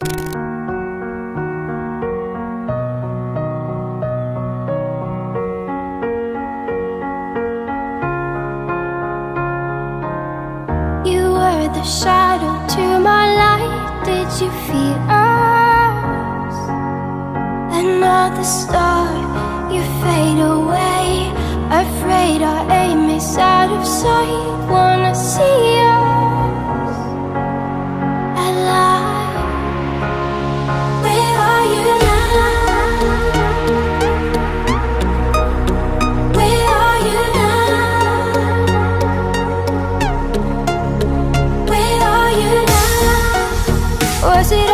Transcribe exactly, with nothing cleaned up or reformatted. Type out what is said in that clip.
The shadow to my light, did you feel us? Another star, you fade away. Afraid our aim is out of sight. Wanna see us alive. Where are you now? Where are you now? Was it